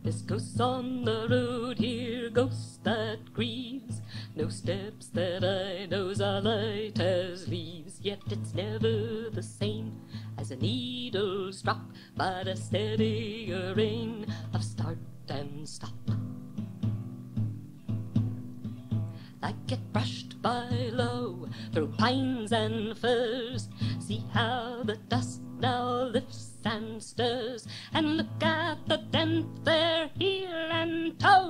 This ghost on the road here, ghost that grieves. No steps that I know's are light as leaves, yet it's never the same as a needle struck by the steadier rain of start and stop. Like it brushed by low through pines and firs, see how the dust now lifts and stirs, and look at the dent there, heel and toe.